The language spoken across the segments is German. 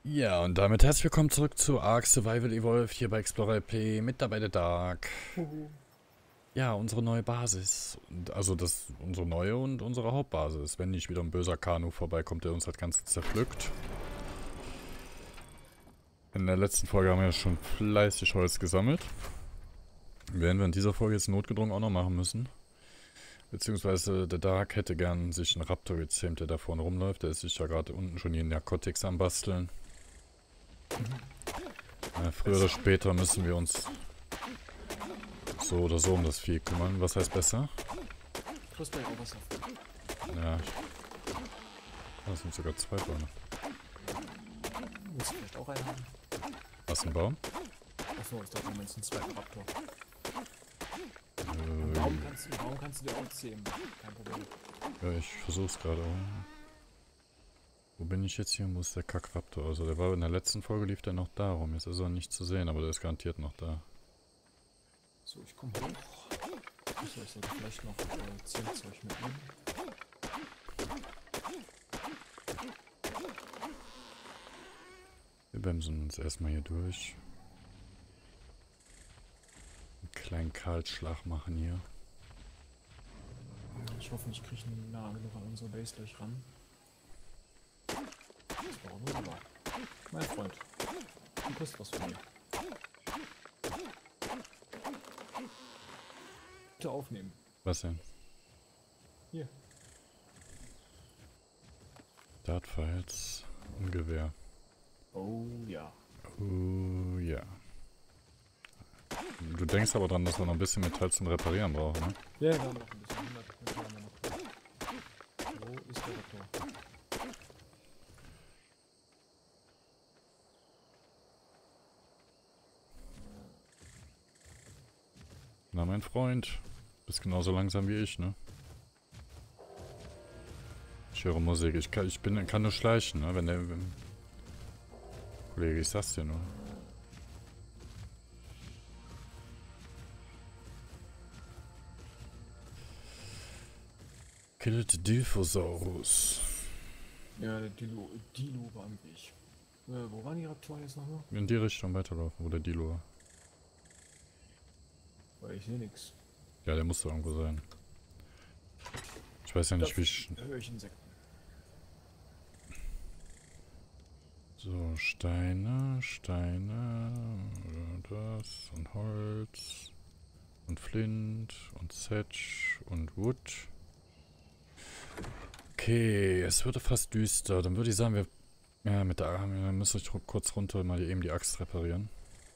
Ja, und damit herzlich willkommen zurück zu Ark Survival Evolved hier bei Explorer LP mit dabei der Dark. Huhu. Ja, unsere neue Basis. Also das unsere neue und unsere Hauptbasis. Wenn nicht wieder ein böser Kanu vorbeikommt, der uns das Ganze zerpflückt. In der letzten Folge haben wir ja schon fleißig Holz gesammelt. Werden wir in dieser Folge jetzt notgedrungen auch noch machen müssen. Beziehungsweise der Dark hätte gern sich einen Raptor gezähmt, der da vorne rumläuft. Der ist sich ja gerade unten schon hier in Narcotics am Basteln. Ja, früher oder später müssen wir uns so oder so um das Vieh kümmern. Was heißt besser? Du kriegst gleich auch was davon. Ja, das sind sogar zwei Bäume. Willst du vielleicht auch einen haben? Was, ein Baum? Achso, ich dachte, du meinst einen zweiten Raptor. Äh, Warum kannst du dir auch zähmen? Kein Problem. ja, ich versuch's gerade auch. Wo bin ich jetzt hier? Wo ist der Kackraptor? Also der war in der letzten Folge, lief der noch da rum. Jetzt ist er nicht zu sehen, aber der ist garantiert noch da. So, ich komme hoch. Achso, ich sollte vielleicht noch Zähmzeug mitnehmen. Wir bremsen uns erstmal hier durch. Einen kleinen Kahlschlag machen hier. Ich hoffe, ich kriege nah genug an unsere Base gleich ran. Das war wunderbar. Mein Freund, du kriegst was von mir. Bitte aufnehmen. Was denn? Hier. Dartfiles und Gewehr. Oh ja. Oh ja. Du denkst aber dran, dass wir noch ein bisschen Metall zum Reparieren brauchen, ne? Ja, wir haben noch ein bisschen. 100 Meter haben wir noch. Wo ist der Raptor? Na, mein Freund. Bist genauso langsam wie ich, ne? Ich höre Musik. Kann nur schleichen, ne? Kollege, ich sag's dir nur. Killt Dilphosaurus. Ja, der Dilo war am Weg. Wo waren die Raptoren jetzt nochmal? In die Richtung weiterlaufen, wo der Dilo war. Weil ich sehe nichts. Ja, der muss da irgendwo sein. Ich weiß ja nicht, wie ich... Da höre ich Insekten. So, Steine, das und Holz und Flint und Sedge und Wood. Okay, es wird fast düster. Dann würde ich sagen, wir müssen wir kurz runter mal eben die Axt reparieren.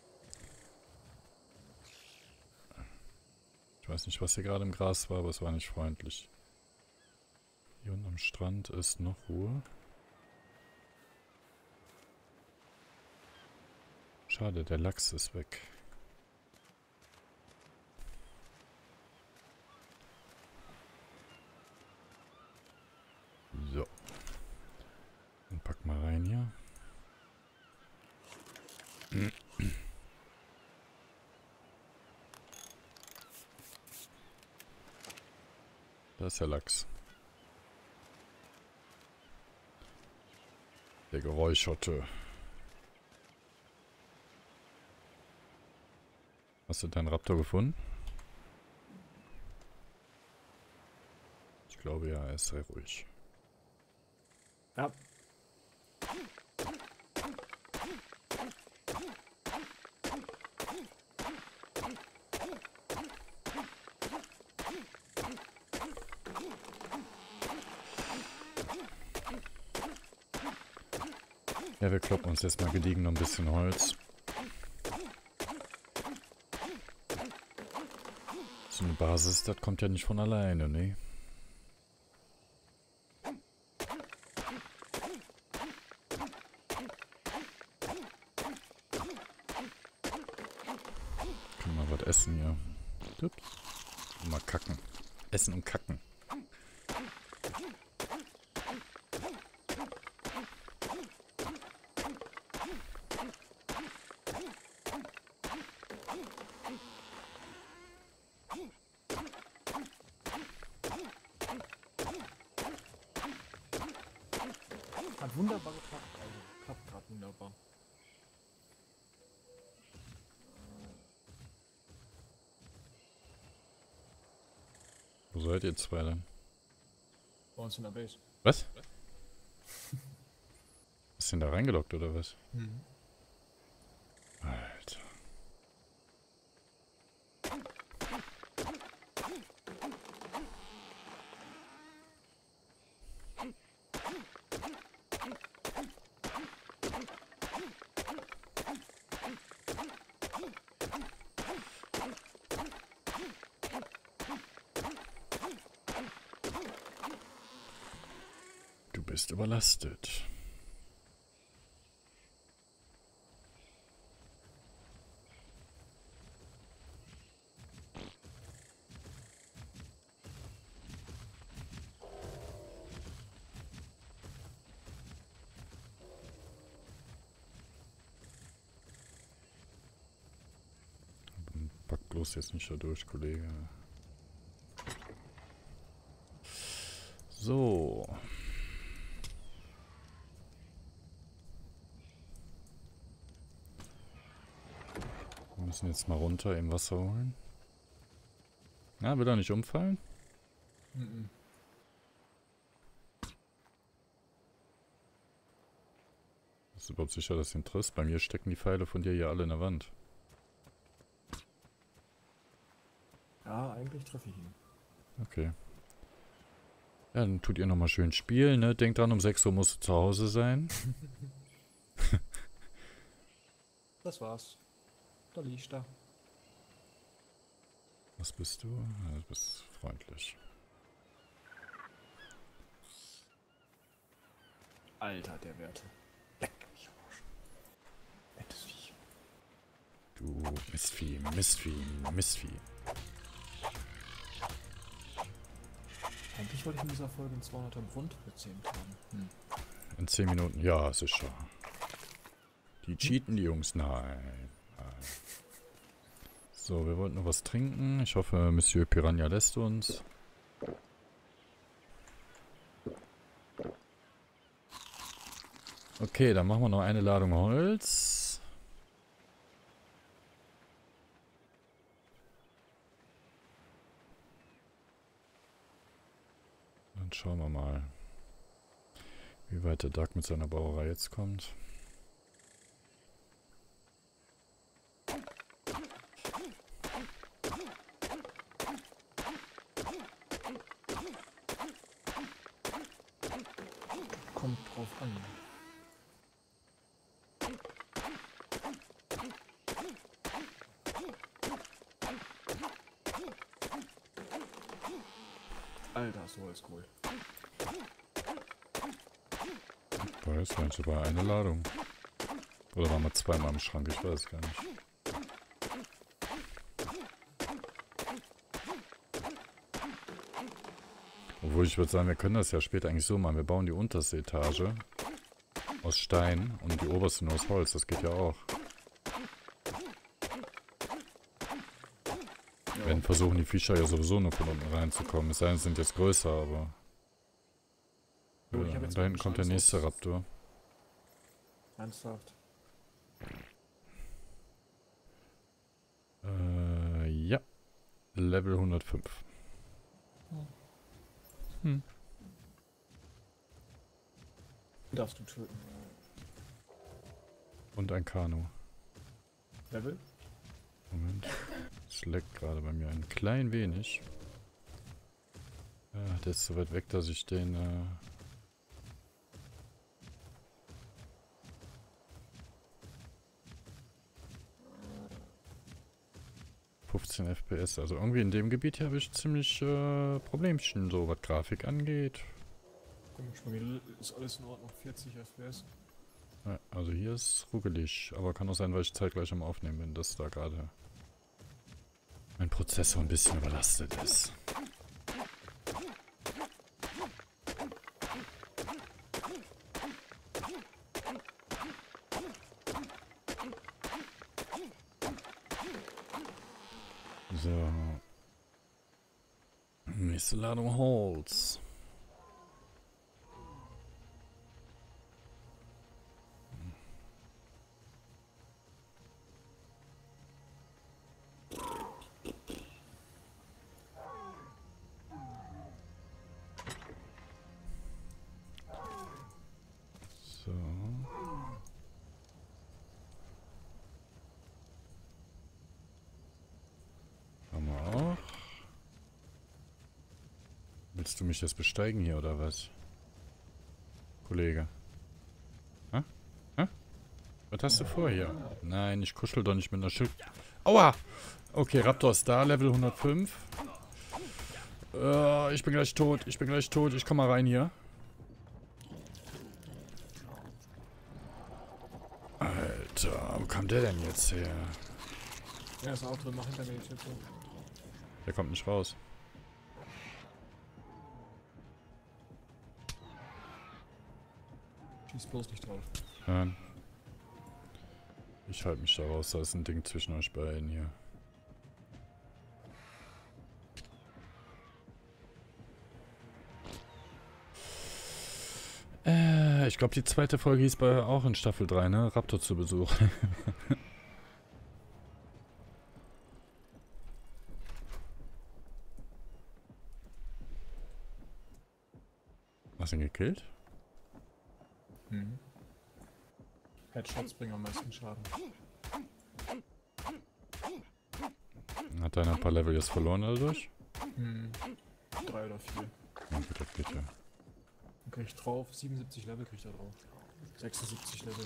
Ich weiß nicht, was hier gerade im Gras war, aber es war nicht freundlich. Hier unten am Strand ist noch Ruhe. Schade, der Lachs ist weg. So. Dann pack mal rein hier. Da ist der Lachs. Der Geräucherte. Hast du deinen Raptor gefunden? Ich glaube ja, er ist sehr ruhig. Ja. Ja, wir kloppen uns jetzt mal gediegen noch ein bisschen Holz. So eine Basis, das kommt ja nicht von alleine, ne? Können wir was essen hier. Ups. Mal kacken. Essen und kacken. Hat wunderbar geklappt. Also klappt gerade Wunderbar. Wo seid ihr zwei denn? Bei uns in der Base. Was? Ist denn da reingeloggt oder was? Mhm. Alter. Du bist überlastet. Pack bloß jetzt nicht da durch, Kollege. So. Wir müssen jetzt mal runter im Wasser holen. Na, will er nicht umfallen? Mhm. Bist du überhaupt sicher, dass du ihn triffst? Bei mir stecken die Pfeile von dir hier alle in der Wand. Ja, eigentlich treffe ich ihn. Okay. Ja, dann tut ihr nochmal schön spielen, ne? Denkt dran, um 6 Uhr musst du zu Hause sein. Das war's. Da liegt er. Was bist du? Ja, du bist freundlich. Alter, der Werte. Leck mich am Arsch. Nettes Viech. Du Mistvieh, Mistvieh, Mistvieh. Eigentlich wollte ich in dieser Folge einen 200er Grund gezähmt haben. In 10 Minuten, ja, sicher. Die cheaten, die Jungs, nein. Nein. So, wir wollten noch was trinken. Ich hoffe, Monsieur Piranha lässt uns. Okay, dann machen wir noch eine Ladung Holz. Dann schauen wir mal, wie weit der Duck mit seiner Bauerei jetzt kommt. Kommt drauf an. Alter, so ist cool. Weiß gar nicht, sogar eine Ladung. Oder waren wir zweimal im Schrank, ich weiß gar nicht. Obwohl ich würde sagen, wir können das ja später eigentlich so machen. Wir bauen die unterste Etage aus Stein und die oberste nur aus Holz. Das geht ja auch. Ja. Wenn versuchen die Viecher ja sowieso nur von unten reinzukommen. Es sei denn, sie sind jetzt größer, aber... Oh, ich hab jetzt da hinten mal kommt der Chance nächste auf- Raptor. Ernsthaft. Ja. Level 105. Hm. Darfst du töten. Und ein Kanu. Level? Moment. Es leckt gerade bei mir ein klein wenig. Der ist so weit weg, dass ich den... 15 FPS. Also irgendwie in dem Gebiet hier habe ich ziemlich Problemchen, so was Grafik angeht. Komisch, bei mir ist alles in Ordnung. 40 FPS. Ja, also hier ist ruckelig, aber kann auch sein, weil ich zeitgleich am Aufnehmen bin, dass da gerade mein Prozessor ein bisschen überlastet ist. So. Nächste Ladung Holz. Willst du mich jetzt besteigen hier, oder was? Kollege. Hä? Hä? Was hast du vor hier? Nein, ich kuschel doch nicht mit einer Schild... Aua! Okay, Raptor ist da, Level 105. Ich bin gleich tot, ich bin gleich tot. Ich komm mal rein hier. Alter, wo kam der denn jetzt her? Ja, ist auch drin, mach hinter mir die Chips. Der kommt nicht raus. Schieß bloß nicht drauf. Nein. Ich halte mich da raus, da ist ein Ding zwischen euch beiden hier. Ich glaube, die zweite Folge hieß bei auch in Staffel 3, ne? Raptor zu Besuch. Hast du ihn gekillt? Mhm. Headshots bringen am meisten Schaden. Hat einer ein paar Level jetzt verloren dadurch? 3 oder 4. Ja, gut, das geht ja. Dann krieg ich drauf, 77 Level krieg ich da drauf. 76 Level.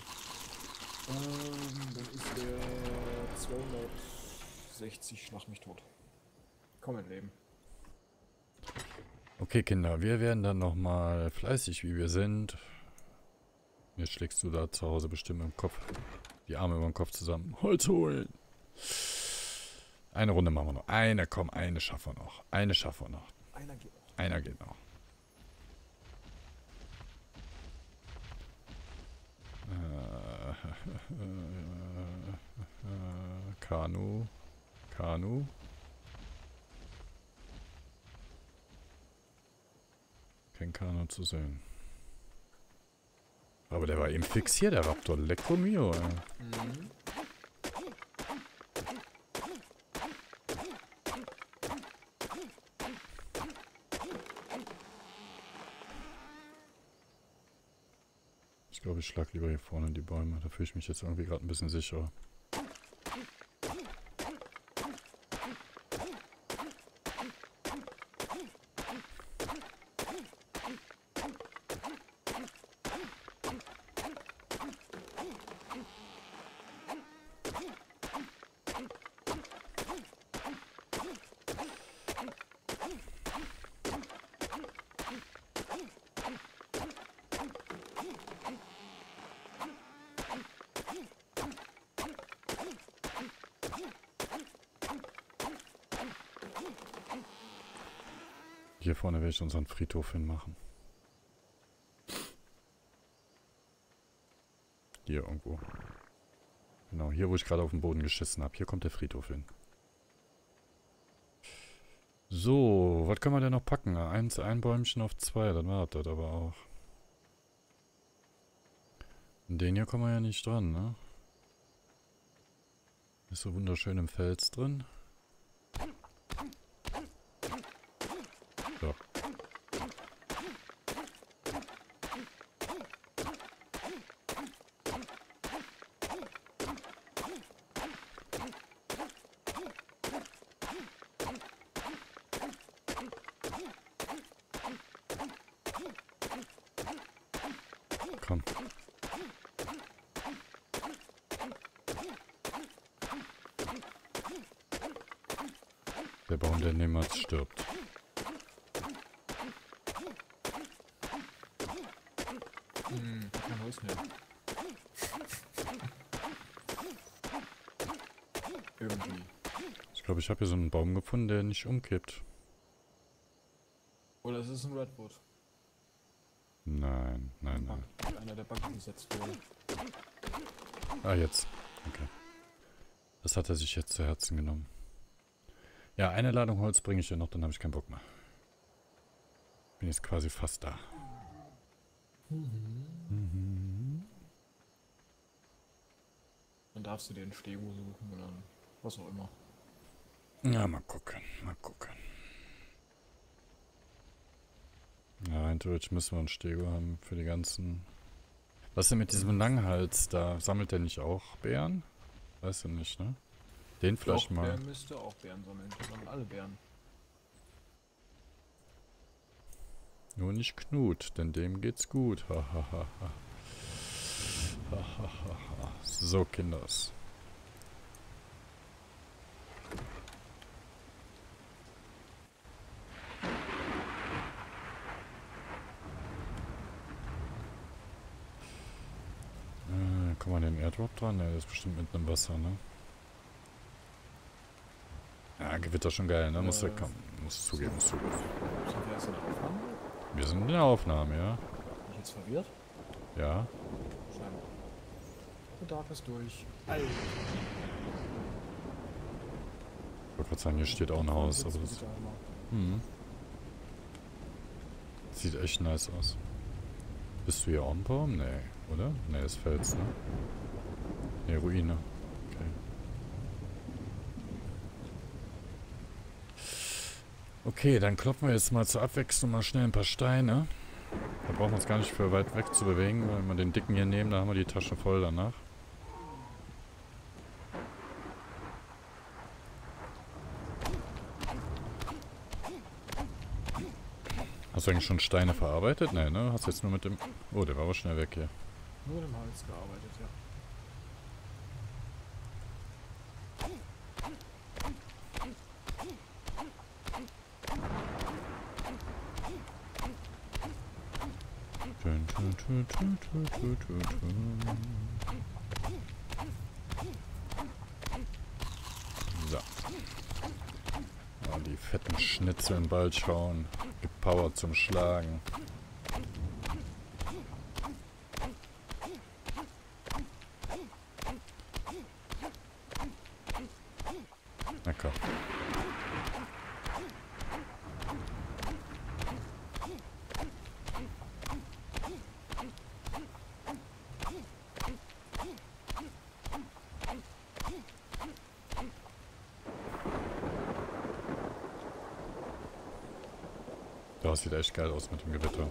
Dann ist der 260, schlag mich tot. Komm in Leben. Okay, Kinder, wir werden dann nochmal fleißig, wie wir sind. Jetzt schlägst du da zu Hause bestimmt im Kopf. Die Arme über den Kopf zusammen. Holz holen! Eine Runde machen wir noch. Eine, komm, eine schaffen wir noch. Eine schaffen wir noch. Einer geht noch. Einer geht noch. Kanu. Kanu. Kein Kanu zu sehen. Aber der war eben fix hier, der Raptor. Lecco mio, ey. Mhm. Ich glaube, ich schlag lieber hier vorne in die Bäume. Da fühle ich mich jetzt irgendwie gerade ein bisschen sicherer. Hier vorne werde ich unseren Friedhof hinmachen. Hier irgendwo. Genau, hier wo ich gerade auf den Boden geschissen habe. Hier kommt der Friedhof hin. So, was können wir denn noch packen? Ein Bäumchen auf 2, dann war das aber auch. Den hier kommen wir ja nicht dran, ne? Ist so wunderschön im Fels drin. So. Komm. Der Baum, der niemals stirbt. Kein Holz mehr. Irgendwie. Ich glaube, ich habe hier so einen Baum gefunden, der nicht umkippt. Oder es ist ein Redwood. Nein, nein, nein. Einer der Banken gesetzt wurde. Ah, jetzt. Okay. Das hat er sich jetzt zu Herzen genommen. Ja, eine Ladung Holz bringe ich dir noch, dann habe ich keinen Bock mehr. Bin jetzt quasi fast da. Dann darfst du dir einen Stego suchen oder was auch immer. Ja, mal gucken, mal gucken. Ja, rein theoretisch müssen wir einen Stego haben für die ganzen... Was ist denn mit diesem Langhals da? Sammelt der nicht auch Beeren? Weißt du nicht, ne? Den vielleicht Doch, mal. der müsste auch Beeren sammeln. Die sammeln alle Beeren. Nur nicht Knut, denn dem geht's gut. Hahaha. So, Kinders. Kann man den Airdrop dran? Ne, der ist bestimmt mitten im Wasser, ne? Ja, Gewitter schon geil, ne? Muss zugeben, muss zugeben. Sind wir jetzt in der Aufnahme? Wir sind in der Aufnahme, ja? Bin ich jetzt verwirrt? Ja. Scheinbar. Der Dark ist durch. Alter. Ich wollte gerade sagen, hier steht auch ein Haus, aber das... Sieht echt nice aus. Bist du hier auch ein Baum? Nee, oder? Nee, ist Fels, ne? Nee, Ruine. Okay. Okay, dann kloppen wir jetzt mal zur Abwechslung mal schnell ein paar Steine. Da brauchen wir uns gar nicht für weit weg zu bewegen, weil wenn wir den dicken hier nehmen, da haben wir die Tasche voll danach. Hast du eigentlich schon Steine verarbeitet? Nee, ne? Hast jetzt nur mit dem... Oh, der war aber schnell weg hier. Nur im Hals gearbeitet, ja. So. Oh, die fetten Schnitzeln bald schauen. Gepowert zum Schlagen. Lecker. Das sieht echt geil aus mit dem Gewitter.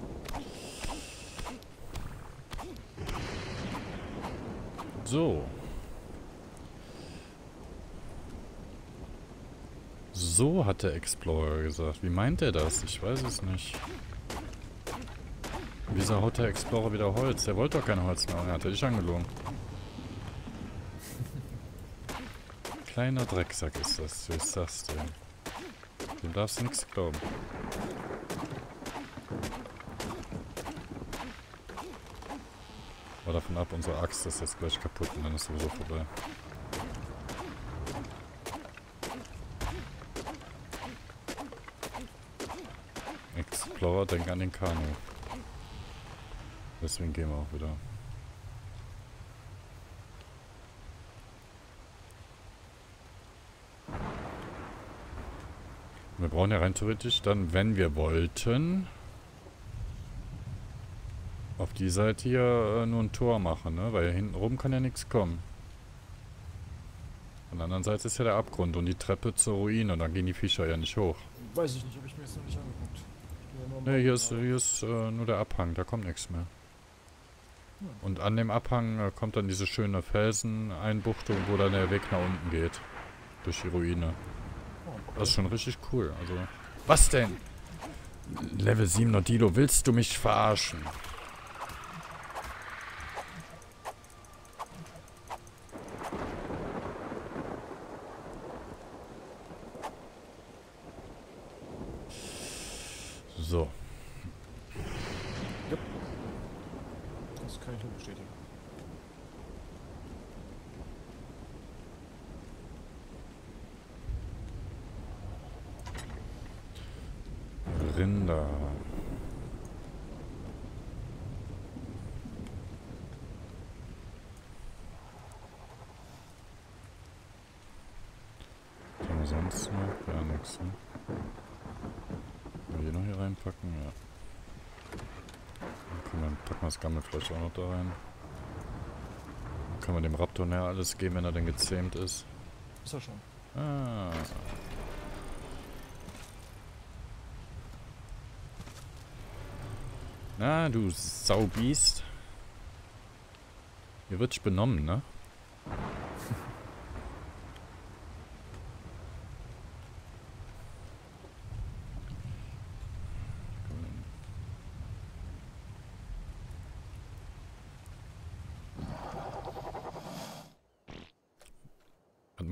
So. So hat der Explorer gesagt. Wie meint er das? Ich weiß es nicht. Wieso haut der Explorer wieder Holz? Der wollte doch kein Holz mehr. Er hatte dich angelogen. Kleiner Drecksack ist das. Wie ist das denn? Dem darfst du nichts glauben. War davon ab, unsere Axt ist jetzt gleich kaputt und dann ist sowieso vorbei. Explorer, denk an den Kanu. Deswegen gehen wir auch wieder. Wir brauchen ja rein theoretisch dann, wenn wir wollten, auf die Seite hier nur ein Tor machen, ne? Weil hinten rum kann ja nichts kommen. An der anderen Seite ist ja der Abgrund und die Treppe zur Ruine und dann gehen die Viecher ja nicht hoch. Weiß ich nicht, habe ich mir jetzt noch nicht angeguckt. Ne, hier ist nur der Abhang, da kommt nichts mehr. Und an dem Abhang kommt dann diese schöne Felseneinbuchtung, wo dann der Weg nach unten geht. Durch die Ruine. Das ist schon richtig cool. Also. Was denn? Level 7er Dilo, willst du mich verarschen? So. Ja. Das kann ich nur bestätigen. Rinder. Was haben wir sonst noch? Ja, nix, ne? Können wir die noch hier reinpacken? Ja. Dann packen wir das Gammelfleisch auch noch da rein. Dann können wir dem Raptor näher alles geben, wenn er denn gezähmt ist. Ist er schon. Ah. Na, du Saubiest. Hier wird dich benommen, ne?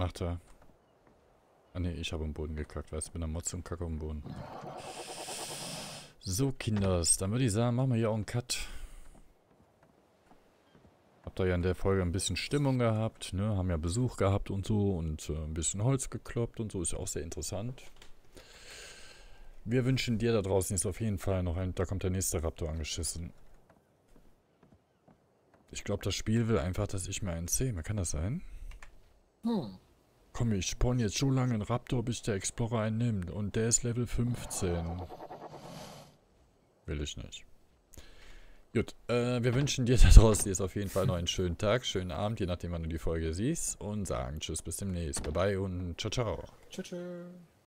macht er? Ah ne, ich habe am Boden gekackt, weißt du, bin am Motz und kacke am Boden. So, Kinders, dann würde ich sagen, machen wir hier auch einen Cut. Habt ihr ja in der Folge ein bisschen Stimmung gehabt, ne? Haben ja Besuch gehabt und so und ein bisschen Holz gekloppt und so, ist ja auch sehr interessant. Wir wünschen dir da draußen jetzt auf jeden Fall noch ein... Da kommt der nächste Raptor angeschissen. Ich glaube, das Spiel will einfach, dass ich mir einen zähme. Kann das sein? Komm, ich spawn jetzt so lange einen Raptor, bis der Explorer einen nimmt. Und der ist Level 15. Will ich nicht. Gut, wir wünschen dir da draußen jetzt auf jeden Fall noch einen schönen Tag, schönen Abend, je nachdem, wann du die Folge siehst. Und sagen tschüss, bis demnächst. Bye bye und ciao, ciao. Tschüss.